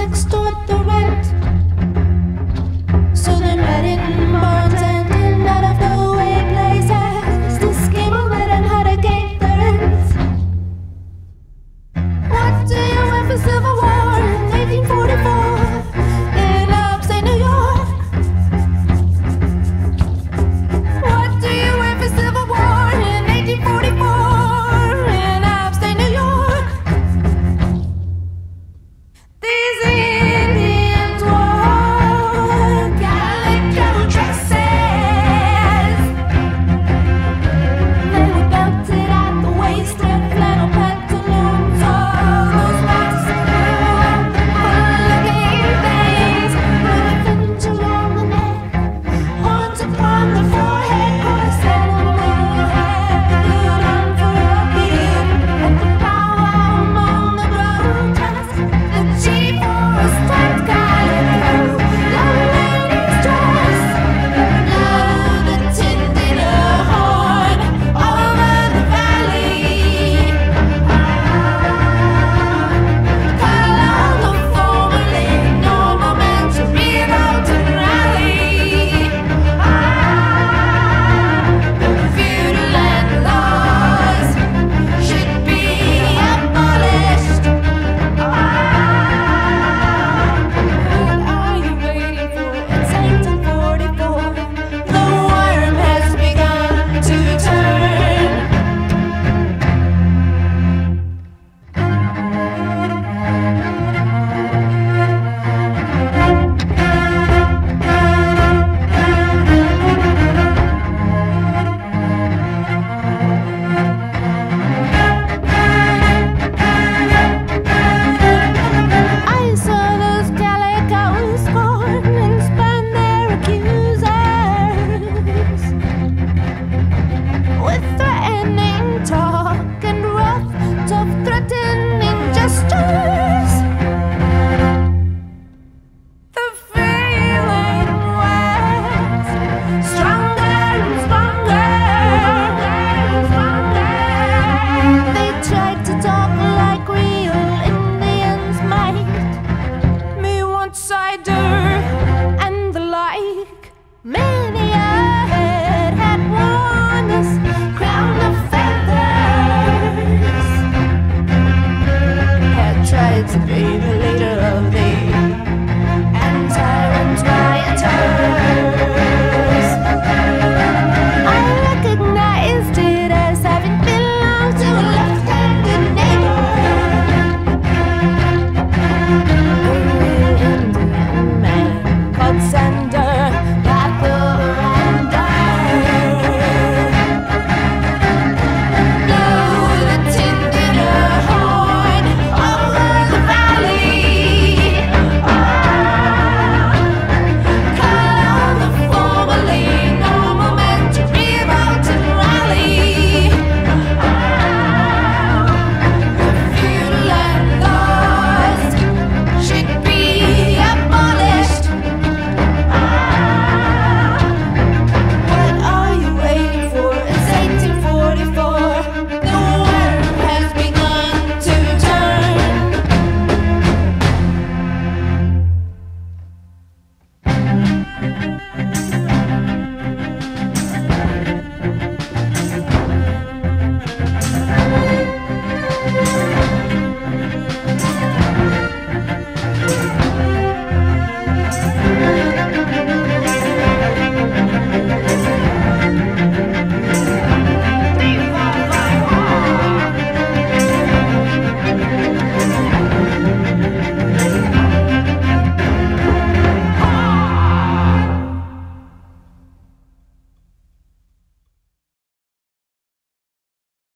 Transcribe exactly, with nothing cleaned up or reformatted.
extort the rent. So they met in barns and in out of the way places to scheme on it and how to gain the rent. What do you want for Civil War in eighteen forty-four in upstate New York? What do you want for Civil War in eighteen forty-four in upstate New York? These Indians wore calico dresses. They were belted at the waist with flannel pantaloons. All those masks were fun-looking things with a fringe along the neck, horns upon the forehead, corset and little hair, glued on for a beard. At the powwow among the grotesque, the chief wore a striped calico, young lady's dress. Now the tinted horn over the valley. Call out the formerly normal men to revolt and rally. The feudal land laws should be abolished. What are you waiting for? It's eighteen forty-four. The worm has begun to turn. I saw those calicos scorn and spurn their accusers with threatening talk and rough, tough, threatening gestures. The feeling was stronger and stronger and stronger. They tried to talk like real Indians might, me want cider and the like. Many a head had worn this crown of feathers, had tried to bathe